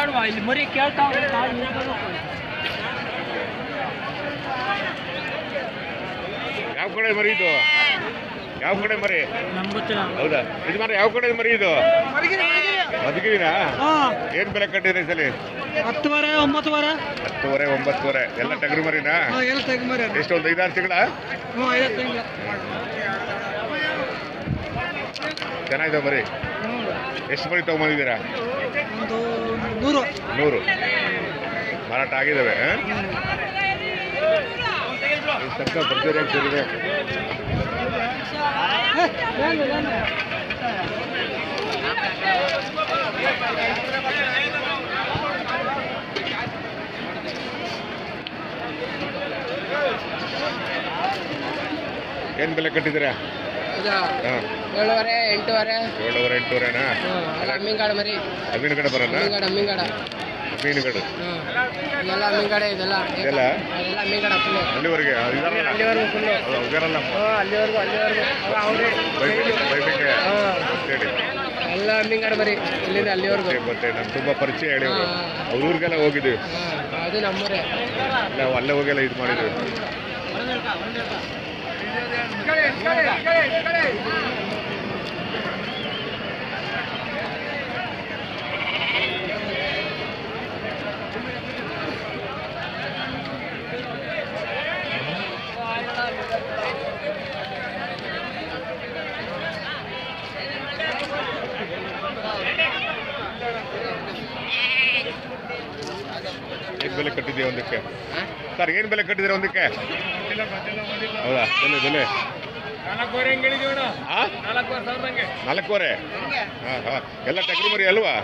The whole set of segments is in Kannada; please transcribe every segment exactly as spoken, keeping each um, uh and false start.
ಮಾತಾಡುವ ಇಲ್ಲಿ ಮರಿ ಕೇಳ್ತಾವ್ರೆ. ಯಾವ ಕಡೆ ಮರಿ ಇದು? ಯಾವ ಕಡೆ ಮರಿ? ನಮ್ಗೆ ಗೊತ್ತಿಲ್ಲ. ಹೌದಾ? ಯಜಮಾನ ಯಾವ ಕಡೆ ಮರಿ ಇದು? ಮಧುಗಿರಿನಾ? ಏನ್ ಬೆಲೆ ಕಟ್ಟಿದ್ರಿ ಸಲಿ? ಹತ್ತುವರೆ ಒಂಬತ್ತುವರೆ. ಹತ್ತುವರೆ ಒಂಬತ್ತುವರೆ ಎಲ್ಲ ಟಗರು ಮರಿನಾ? ಎಷ್ಟು ಒಂದು ಐದಾರು ತಿಂಗಳ? ಚೆನ್ನಾಗಿದೆ ಮರಿ. ಎಷ್ಟು ಮರಿ ತಗೊಂಬಂದಿದ್ದೀರಾ? ನೂರು ನೂರು ಮಾರಾಟ ಆಗಿದ್ದಾವೆ. ಸರ್ಕಾರ ಭರ್ಜರಿಯಾಗಿ ಸೇರಿದೆ. ಏನ್ ಬೆಲೆ ಕಟ್ಟಿದ್ದೀರಾ? ಏಳುವರೆ ಎಂಟೂವರೆ. ಏಳುವರೆ ಎಂಟೂವರೆನಾ? ಅಮ್ಮಿಂಗಾಡು ಮರಿ. ಅಮ್ಮಿನಗಡೆ ಬರಲ್ಲ? ಅಮ್ಮಿಂಗಾಡ ಮೀನುಗಡೆ ಇದೆಲ್ಲ ಅಮ್ಮಿಂಗಾಡೆ ಇದೆಲ್ಲ ಇದೆಲ್ಲ ಅದೆಲ್ಲ ಅಮ್ಮಿಂಗಾಡ ಫುಲ್ಲು ಅಲ್ಲಿವರೆಗೆ ಅಲ್ಲಿವರೆಗೂ ಫುಲ್ಲು ಅವರಲ್ಲ ಅಲ್ಲಿವರೆಗೂ ಅಲ್ಲಿವರೆಗೂ ಅವರೇ ಬೈಬೇಕೆ ಹೇಳಿ ಎಲ್ಲ ಅಮ್ಮಿಂಗಾಡ ಮರಿ ಇಲ್ಲಿಂದ ಅಲ್ಲಿವರೆಗೂ. ಮತ್ತೆ ನಾನು ತುಂಬಾ ಪರಿಚಯ ಹೇಳಿ ಅವ್ರ ಊರಿಗೆಲ್ಲ ಹೋಗಿದ್ವಿ. ಅದು ನಮ್ಮೂರೇ. ನಾವು ಅಲ್ಲೇ ಹೋಗೆಲ್ಲ ಇದು ಮಾಡಿದ್ವಿ. ಏನ್ ಬೆಲೆ ಕಟ್ಟಿದ್ದೀವಿ ಒಂದಕ್ಕೆ ಸರ್? ಏನ್ ಬೆಲೆ ಕಟ್ಟಿದ್ದೀರಾ ಒಂದಕ್ಕೆ? ಹೌದಾ? ಬೆಲೆ ಬೆಲೆ ನಾಲ್ಕೂವರೆ. ಹಾ ಹಾ ಎಲ್ಲ ಟಗರು ಮರಿ ಅಲ್ವಾ?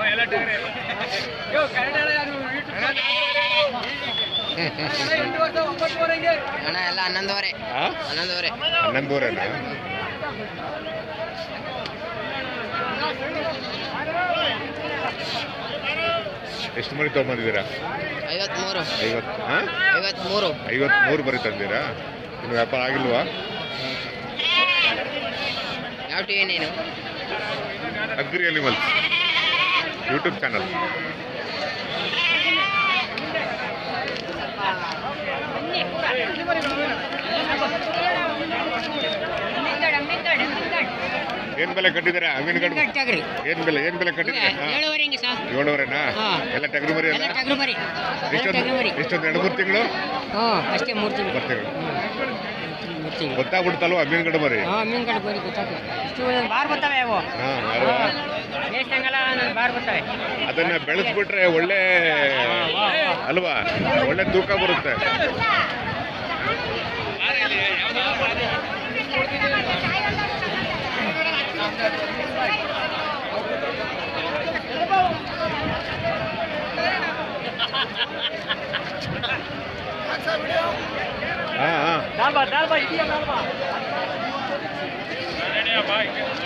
ಅಣ್ಣ ಎಲ್ಲ ಹನ್ನೊಂದುವರೆ. ಹನ್ನೊಂದುವರೆ ಹನ್ನೊಂದುವರೆನಾ? ಎಷ್ಟು ಮರಿ ತಗೊಂಬಂದಿದ್ದೀರಾ? ಐವತ್ಮೂರು. ಐವತ್ತು ಹಾಂ ಐವತ್ಮೂರು ಐವತ್ಮೂರು ಮರಿ ತಂದಿದ್ದೀರಾ? ಇನ್ನು ವ್ಯಾಪಾರ ಆಗಿಲ್ವಾ? ಯಾವ ಟಿ ವಿ ನೀನು? Agri animals YouTube channel. ಏನ್ ಬೆಲೆ ಕಟ್ಟಿದ್ದೀರಾ ಅಮೀನ್ಗಢ? ಏನ್ ಬೆಲೆ ಏನ್ ಬೆಲೆ ಕಟ್ಟಿದ್ದೀರಾ? ಏಳುವರೆನಾ? ಎಲ್ಲ ಟಗರು ಮರಿ ಅಲ್ಲ? ಎಷ್ಟೊಂದು ಎರಡು ಮೂರು ತಿಂಗಳು ಅಷ್ಟೇ. ಮೂರು ತಿಂಗಳು ಬರ್ತೀವಿ ಗೊತ್ತಾಗ್ಬಿಡ್ತಲ್ವ ಅಮೀನ್ಗಢ ಮರಿ? ಅಮೀನ್ಗಢ ಮರಿ ಗೊತ್ತಾಗ್ತದೆ. ಬಾರ್ ಬರ್ತವೆ ಅವು. ಬಾರ್ ಬರ್ತವೆ. ಅದನ್ನ ಬೆಳೆಸ್ಬಿಟ್ರೆ ಒಳ್ಳೆ ಅಲ್ವಾ? ಒಳ್ಳೆ ತೂಕ ಬರುತ್ತೆ. हाँ हाँ दाल भात दाल भात इडिया दाल भात भाई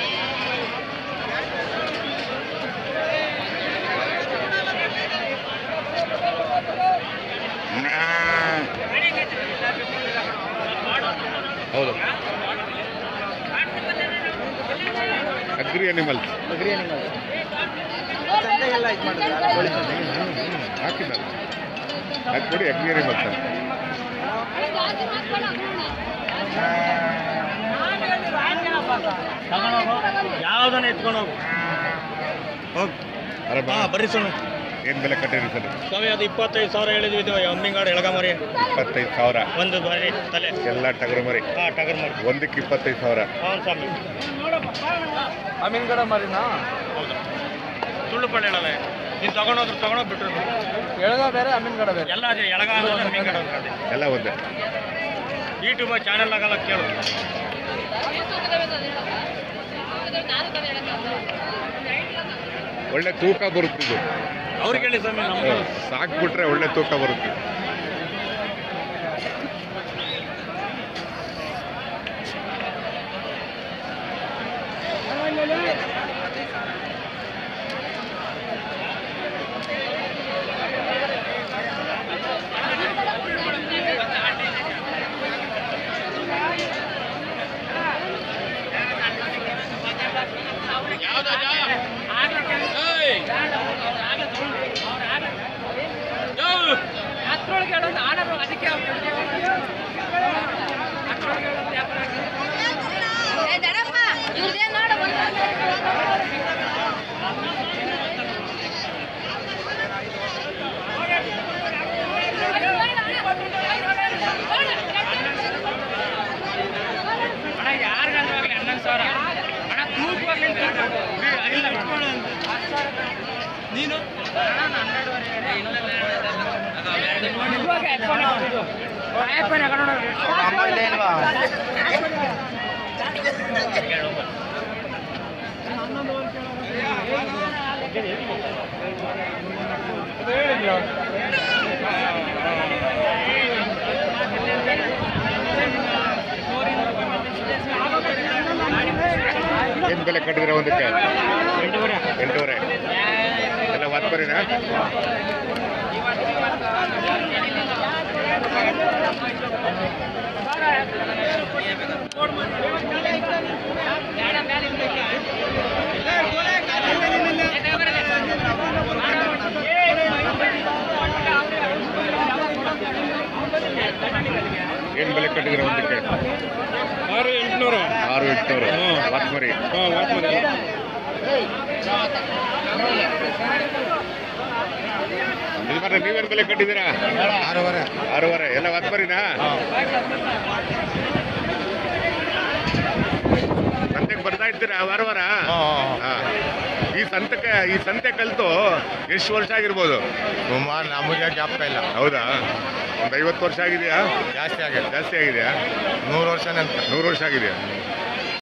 ಹೌದು ಅಗ್ರಿ ಅನಿಮಲ್ಸ್. ಅಗ್ರಿ ಅನಿಮಲ್ಸ್ ಸಂತೆಗೆಲ್ಲ ಇದು ಮಾಡಿದ್ರೆ ಹಾಕಿದ್ದಾರೆ ಅದು ಕೊಡಿ ಅಗ್ರಿ ಅನಿಮಲ್ಸ್ ಅಂತ. ಯಾವ್ದನ್ನ ಎತ್ಕೊಂಡು ಹೋಗು ಹೋಗಿ ಅರಬ್ಬ ಬರ್ರಿ ಸ್ವಾಮಿ. ಏನು ಬೆಲೆ ಕಟ್ಟಿರಿ ಸರ್? ಸ್ವಾಮಿ ಅದು ಇಪ್ಪತ್ತೈದು ಸಾವಿರ ಹೇಳಿದ್ವಿ. ಇದು ಅಮ್ಮಿಂಗಾಡು ಎಳಗ ಮರಿ ಇಪ್ಪತ್ತೈದು ಸಾವಿರ ಒಂದು ಮರಿ ತಲೆ ಎಲ್ಲ ಟಗರು ಮರಿ. ಹಾಂ ಟಗರ್ ಮರಿ ಒಂದಕ್ಕೆ ಇಪ್ಪತ್ತೈದು ಸಾವಿರ. ಹಾಂ ಸ್ವಾಮಿ. ಅಮೀನ್ಗಢ ಮರಿನಾ? ಹೌದು ಸುಳ್ಳು ಪಳ್ಳ ಹೇಳಲ್ಲ. ನೀನು ತಗೊಂಡೋದ್ರು ತಗೊಂಡೋಗ್ಬಿಟ್ರು. ಎಳಗ ಬೇರೆ ಅಮೀನ್ಗಢ ಬೇರೆ ಎಲ್ಲ ಅದೇ ಎಳಗ ಅಮ್ಮಿಂಗಾಡು ಅಂತ ಎಲ್ಲ ಒಂದೇ. ಯೂಟ್ಯೂಬ್ ಚಾನೆಲ್ ಆಗಲ್ಲ ಕೇಳು. ಒಳ್ಳೆ ತೂಕ ಬರುತ್ತಿದ್ದು ಅವ್ರಿಗೆ ಹೇಳಿ ಸ್ವಾಮಿ. ನಮ್ಗೆ ಸಾಕ್ಬಿಟ್ರೆ ಒಳ್ಳೆ ತೂಕ ಬರುತ್ತೆ. ನೀನು ಏನ್ ಬೆಲೆ ಕಟ್ಟಿದ್ರೆ ಒಂದಕ್ಕೆ? ಎಂಟೂವರೆ. ಎಲ್ಲ ವಾತ್ಮರಿನಾ? ಏನ್ ಬೆಲೆ ಕಟ್ಟಿದ್ರೆ ಒಂದಕ್ಕೆ? ಆರು ಎಂಟುನೂರು. ಆರು ಎಂಟುನೂರು ವಾತ್ಮರಿ. ಹಾಂ ವಾತ್ಮರಿ. ಯಜಮಾನ್ರೆ ನೀವೇನ್ ಬೆಲೆ ಕಟ್ಟಿದ್ದೀರಾ? ಆರೂವರೆ. ಆರೂವರೆ. ಎಲ್ಲ ವಾತ್ಮರಿನಾ? ಸಂತೆಗೆ ಬರ್ತಾ ಇರ್ತೀರಾ ವಾರ ವಾರ? ಹಾ. ಈ ಸಂತೆಗೆ ಈ ಸಂತೆ ಕಲಿತು ಎಷ್ಟು ವರ್ಷ ಆಗಿರ್ಬೋದು? ಸುಮಾರು ನಮಗೆ ಜ್ಞಾಪಕ ಇಲ್ಲ. ಹೌದಾ? ಒಂದು ಐವತ್ತು ವರ್ಷ ಆಗಿದೆಯಾ? ಜಾಸ್ತಿ ಆಗಿದೆ. ಜಾಸ್ತಿ ಆಗಿದೆಯಾ? ನೂರು ವರ್ಷ ನಂತರ ನೂರು ವರ್ಷ ಆಗಿದೆಯಾ?